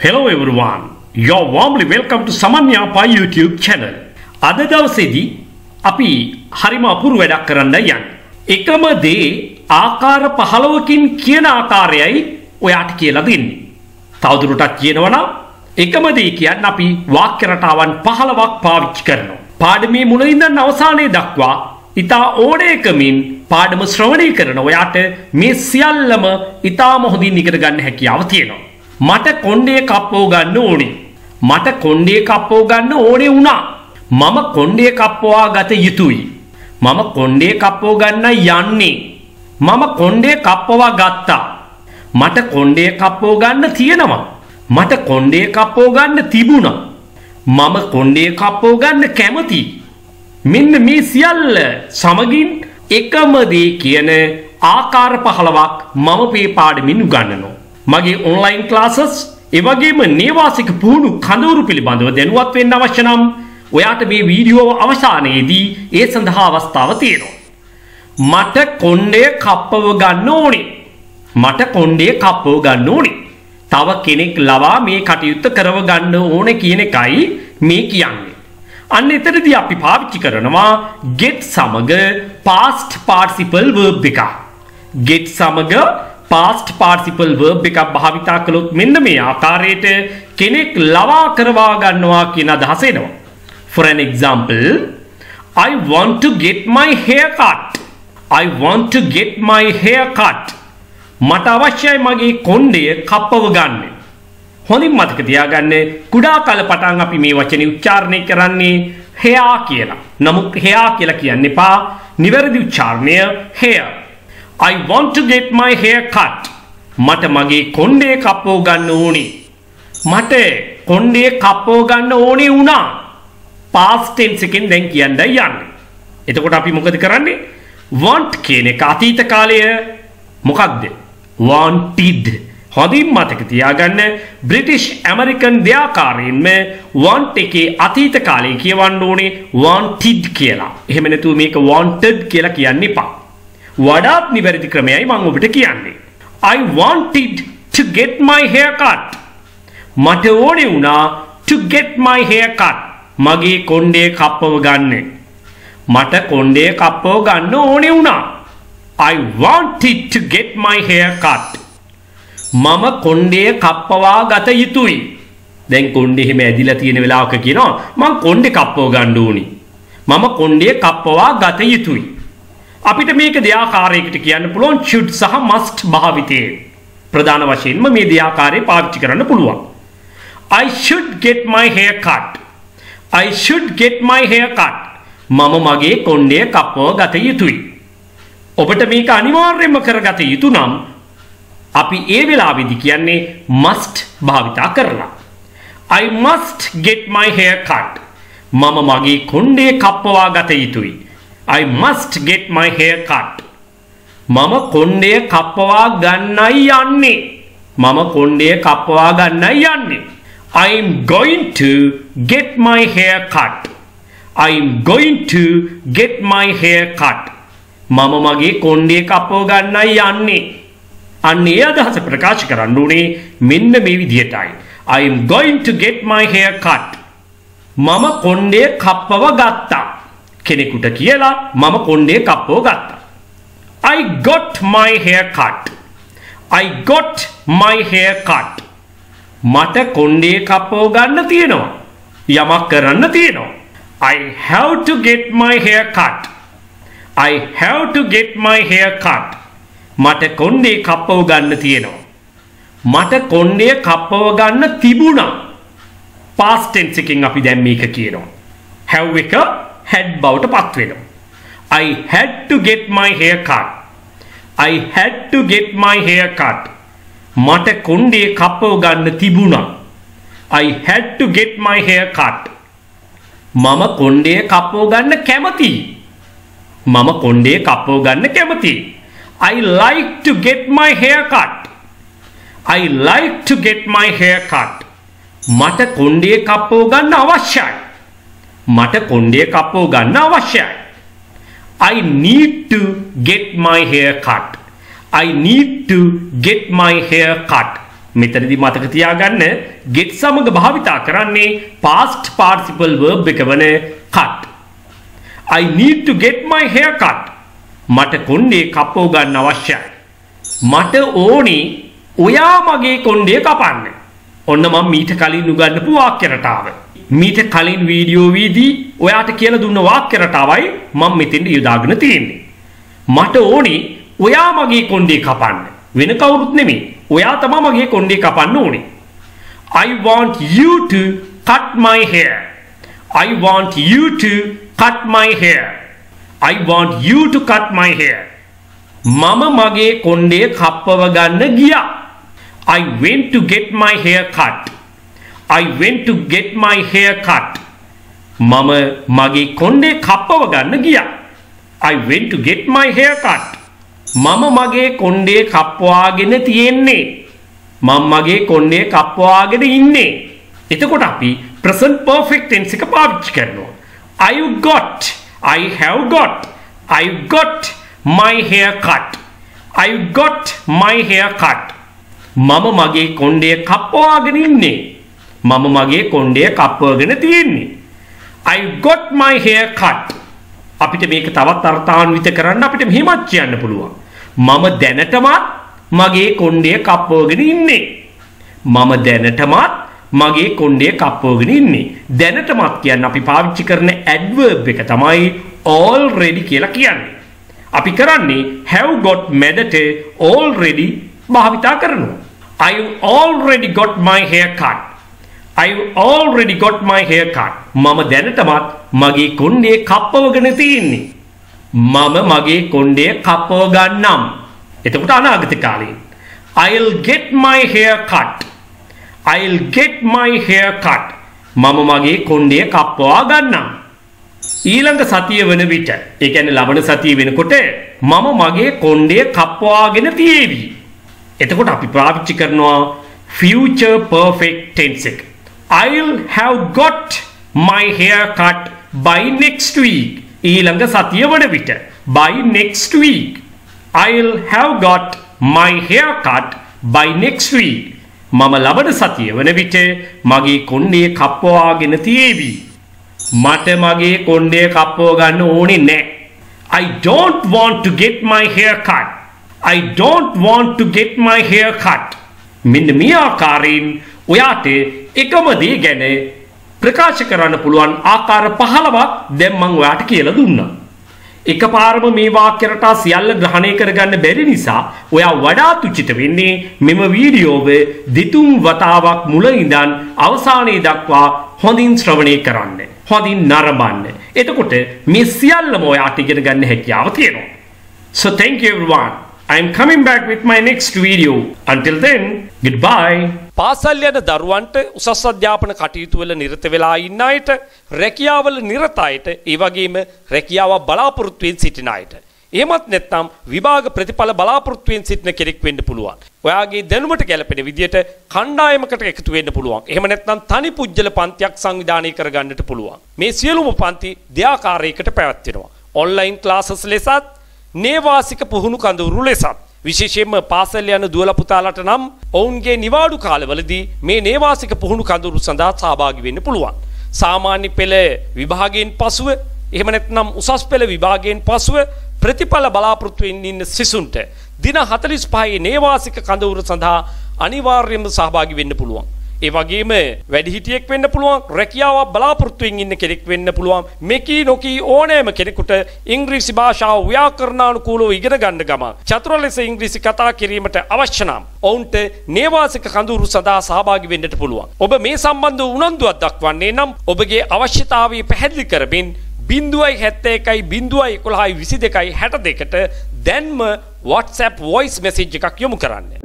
Hello everyone, you're warmly welcome to Saman Yapa YouTube channel. අද දවසේදී අපි හරිම අපූර්ව වැඩක් කරන්න යන්නේ. එකම දේ ආකාර 15කින් කියන ආකාරයයි ඔයාට කියලා දෙන්නේ. තවදුරටත් කියනවා නම් එකම දේ කියන්නේ අපි වාක්‍ය රටාවන් 15ක් පාවිච්චි කරනවා. පාඩමේ මුල ඉඳන් අවසානයේ දක්වා ඉතා ඕනෑකමින් පාඩම ශ්‍රවණය කරන ඔයාට මේ සියල්ලම ඉතාම හොඳින් ඉගෙන ගන්න හැකියාව තියෙනවා. මට කොණ්ඩේ කප්පෝ ගන්න ඕනේ. මට කොණ්ඩේ කප්පෝ ගන්න ඕනේ වුණා. මම කොණ්ඩේ කප්පවා ගත යුතුයි. මම කොණ්ඩේ කප්පෝ ගන්න යන්නේ. මම කොණ්ඩේ කප්පවා ගත්තා. මට කොණ්ඩේ කප්පෝ ගන්න තියෙනවා. මට කොණ්ඩේ කප්පෝ ගන්න තිබුණා. මම කොණ්ඩේ කප්පෝ ගන්න කැමතියි. මෙන්න මේ සියල්ල සමගින් එකම දේ කියන ආකාර 15ක් මම මේ පාඩමින් උගන්වනවා. මගේ ඔන්ලයින් ක්ලාසස් ඒ වගේම නේවාසික පුහුණු කඳවුරු පිළිබඳව දැනුවත් වෙන්න අවශ්‍ය නම් ඔයාට මේ වීඩියෝ අවසානයේදී ඒ සඳහා අවස්ථාව තියෙනවා. මට කොණ්ඩේ කප්පව ගන්න ඕනේ. මට කොණ්ඩේ කප්පව ගන්න ඕනේ. තව කෙනෙක් ලවා මේ කටයුත්ත කරව ගන්න ඕනේ කියන එකයි මේ කියන්නේ. අන්න එතනදී අපි පාවිච්චි කරනවා get සමග past participle verb එක. get සමග past participle verb එකක් භාවිතා කළොත් මෙන්න මේ ආකාරයට කෙනෙක් ලවා කරවා ගන්නවා කියන අදහස එනවා. For an example, I want to get my hair cut. I want to get my hair cut. මට අවශ්‍යයි මගේ කොණ්ඩය කප්පව ගන්න. හොඳින් මතක තියාගන්න කුඩා කාල පටන් අපි මේ වචනේ උච්චාරණය කරන්නේ hair කියලා. නමුත් hair කියලා කියන්න එපා. නිවැරදි උච්චාරණය hair. I want to get my hair cut. මට මගේ කොණ්ඩේ කප්පව ගන්න ඕනේ. මට කොණ්ඩේ කප්පව ගන්න ඕනේ වුණා. past tense එකෙන් දැන් කියන්න යන්නේ. එතකොට අපි මොකද කරන්නේ? want කියන එක අතීත කාලය මොකක්ද? wanted. හොඳින් මතක තියාගන්න British American දෙආකාරයෙන්ම want එකේ අතීත කාලය කියවන්න ඕනේ wanted කියලා. එහෙම නැතුව මේක wanted කියලා කියන්න එපා. වඩාත් නිවැරදි ක්‍රමයයි මම ඔබට කියන්නේ. I wanted to get my hair cut. මට ඕනේ වුණා to get my hair cut. මගේ කොණ්ඩේ කප්පව ගන්න. මට කොණ්ඩේ කප්පව ගන්න ඕනේ වුණා. I wanted to get my hair cut. මම කොණ්ඩේ කප්පවා ගත යුතුයි. දැන් කොණ්ඩේ එහෙම ඇදිලා තියෙන වෙලාවක කියනවා මම කොණ්ඩේ කප්පව ගන්න ඕනේ. මම කොණ්ඩේ කප්පවා ගත යුතුයි. අපිට මේක දෙආකාරයකට කියන්න පුළුවන් should සහ must භාවිතයෙන්. ප්‍රධාන වශයෙන්ම මේ දෙආකාරය පාවිච්චි කරන්න පුළුවන්. I should get my hair cut. I should get my hair cut. මම මගේ කොණ්ඩේ කප්පව ගත යුතුයි. ඔබට මේක අනිවාර්යයෙන්ම කරගත යුතු නම් අපි ඒ වෙලාවේදී කියන්නේ must භාවිතා කරලා. I must get my hair cut. මම මගේ කොණ්ඩේ කප්පවා ගත යුතුයි. I must get my hair cut. මම කොණ්ඩේ කප්පවා ගන්නයි යන්නේ. මම කොණ්ඩේ කප්පවා ගන්නයි යන්නේ. I'm going to get my hair cut. I'm going to get my hair cut. මම මගේ කොණ්ඩේ කප්පව ගන්නයි යන්නේ. අන්න ඒ අදහස ප්‍රකාශ කරන්න උනේ මෙන්න මේ විදිහටයි. I am going to get my hair cut. මම කොණ්ඩේ කප්පව ගත්තා. කෙනෙකුට කියලා මම කොණ්ඩේ කප්පව ගත්තා. I got my hair cut. I got my hair cut. මට කොණ්ඩේ කප්පව ගන්න තියෙනවා. යමක් කරන්න තියෙනවා. I have to get my hair cut. I have to get my hair cut. මට කොණ්ඩේ කප්පව ගන්න තියෙනවා. මට කොණ්ඩේ කප්පව ගන්න තිබුණා. past tense එකෙන් අපි දැන් මේක කියනවා. have එක had බවට පත් වෙනවා. I had to get my hair cut. I had to get my hair cut. මට කොණ්ඩේ කප්පව ගන්න තිබුණා. I had to get my hair cut. මම කොණ්ඩේ කප්පව ගන්න කැමතියි. මම කොණ්ඩේ කප්පව ගන්න කැමතියි. I like to get my hair cut. I like to get my hair cut. මට කොණ්ඩේ කප්පව ගන්න අවශ්‍යයි. මට කොණ්ඩේ කප්පව ගන්න අවශ්‍යයි. I need to get my hair cut. I need to get my hair cut. මෙතනදී මතක තියාගන්න get සමග භාවිතා කරන්නේ past participle verb එක වන cut. I need to get my hair cut. මට කොණ්ඩේ කපව ගන්න අවශ්‍යයි. මට ඕනේ ඔයා මගේ කොණ්ඩේ කපන්න. ඔන්න මම මීට කලින් උගන්වපු වාක්‍ය රටාව. මීට කලින් වීඩියෝ වීදී ඔයාට කියලා දුන්න වාක්‍ය රටාවයි මම මෙතෙන්ට යොදාගෙන තියෙන්නේ. මට ඕනේ ඔයා මගේ කොණ්ඩේ කපන්න. වෙන කවුරුත් නෙමෙයි. ඔයා තමයි මගේ කොණ්ඩේ කපන්න ඕනේ. I want you to cut my hair. I want you to cut my hair. I want you to cut my hair. මම මගේ කොණ්ඩේ කපව ගන්න ගියා. I went to get my hair cut. I went to get my hair cut. මම මගේ කොණ්ඩේ කපව ගන්න ගියා. I went to get my hair cut. මම මගේ කොණ්ඩේ කපවාගෙන තියෙන්නේ. මම මගේ කොණ්ඩේ කපවාගෙන ඉන්නේ. එතකොට අපි present perfect tense එක පාවිච්චි කරනවා. I've got, I have got, I've got my hair cut. I've got my hair cut. මම මගේ කොණ්ඩේ කපවාගෙන ඉන්නේ. මම මගේ කොණ්ඩේ කපවගෙන තියෙන්නේ. I've got my hair cut. අපිට මේක තවත් අර්ථාන්විත කරන්න අපිට මෙහෙමත් කියන්න පුළුවන්. මම දැනටමත් මගේ කොණ්ඩේ කපවගෙන ඉන්නේ. මම දැනටමත් මගේ කොණ්ඩේ කපවගෙන ඉන්නේ. දැනටමත් කියන්නේ අපි පාවිච්චි කරන adverb එක තමයි already කියලා කියන්නේ. අපි කරන්නේ have got මැදට already භාවිතා කරනවා. I've already got my hair cut. I've already got my hair cut. මම දැනටමත් මගේ කොණ්ඩේ කපවගෙන තියෙන්නේ. මම මගේ කොණ්ඩේ කපව ගන්නම්. එතකොට අනාගත කාලේ I'll get my hair cut. I'll get my hair cut. මම මගේ කොණ්ඩේ කපවා ගන්නම්. ඊළඟ සතිය වෙන විට ඒ කියන්නේ ලබන සතිය වෙනකොට මම මගේ කොණ්ඩේ කපවාගෙන තියේවි. එතකොට අපි පාවිච්චි කරනවා future perfect tense එක. I'll have got my hair cut by next week. ඊළඟ සතිය වන විට by next week. I'll have got my hair cut by next week. මම ලබන සතිය වන විට මගේ කොණ්ඩේ කපවාගෙන තියේවි. මට මගේ කොණ්ඩේ කපව ගන්න ඕනේ නැහැ. I don't want to get my hair cut. I don't want to get my hair cut. මෙන්න මේ ආකාරයෙන් ඔයාට එකම දේ ගැන ප්‍රකාශ කරන්න පුළුවන් ආකාර 15ක් දැන් මම ඔයාට කියලා දුන්නා. එකපාරම මේ වාක්‍ය රටා සියල්ල ග්‍රහණය කරගන්න බැරි නිසා ඔයා වඩාත් උචිත වෙන්නේ මෙම වීඩියෝව දෙතුන් වතාවක් මුල ඉඳන් අවසානයේ දක්වා හොඳින් ශ්‍රවණය කරන්න. හොඳින් නරඹන්න. එතකොට මේ සියල්ලම ඔයාට ඉගෙන ගන්න හැකියාව තියෙනවා. So thank you everyone. I'm coming back with my next video. Until then, goodbye. පාසල් යන දරුවන්ට උසස් අධ්‍යාපන කටයුතු වල නිරත වෙලා ඉන්න අයට, රැකියාවල නිරත අයට, ඒ වගේම රැකියාව බලාපොරොත්තු වෙමින් සිටින අයට. එහෙමත් නැත්නම් විභාග ප්‍රතිඵල බලාපොරොත්තු වෙමින් සිටින කෙනෙක් වෙන්න පුළුවන්. ඔයාගේ දැනුමට ගැලපෙන විදියට කණ්ඩායමකට එකතු වෙන්න පුළුවන්. එහෙම නැත්නම් තනි පුජ්‍යල පන්තියක් සංවිධානය කරගන්නට පුළුවන්. මේ සියලුම පන්ති දෙආකාරයකට පැවැත්වෙනවා. ඔන්ලයින් ක්ලාසස් ලෙසත් නේවාසික පුහුණු කඳවුරු ලෙසත් විශේෂයෙන්ම පාසල් යන දුවල පුතාලට නම් ඔවුන්ගේ නිවාඩු කාලවලදී මේ නේවාසික පුහුණු කඳවුරු සඳහා සහභාගී වෙන්න පුළුවන්. සාමාන්‍ය පෙළ විභාගයෙන් පසුව එහෙම නැත්නම් උසස් පෙළ විභාගයෙන් පසුව ප්‍රතිඵල බලාපොරොත්තු වෙමින් ඉන්න සිසුන්ට දින 45 නේවාසික කඳවුර සඳහා අනිවාර්යයෙන්ම සහභාගී වෙන්න පුළුවන්. ඒ වගේම වැඩිහිටියෙක් වෙන්න පුළුවන්, රැකියාවක් බලාපොරොත්තු වෙමින් ඉන්න කෙනෙක් වෙන්න පුළුවන්. මෙකී නොකී ඕනෑම කෙනෙකුට ඉංග්‍රීසි භාෂාව ව්‍යාකරණානුකූලව ඉගෙන ගන්න ගමන් චතුර ලෙස ඉංග්‍රීසි කතා කිරීමට අවශ්‍ය නම් ඔවුන්ට නේවාසික කඳවුරු සඳහා සහභාගී වෙන්නට පුළුවන්. ඔබ මේ සම්බන්ධව උනන්දුවක් දක්වන්නේ නම් ඔබගේ අවශ්‍යතාවය පැහැදිලි කරමින් 071 011 22 62ට දැන්ම WhatsApp voice message එකක් යොමු කරන්න.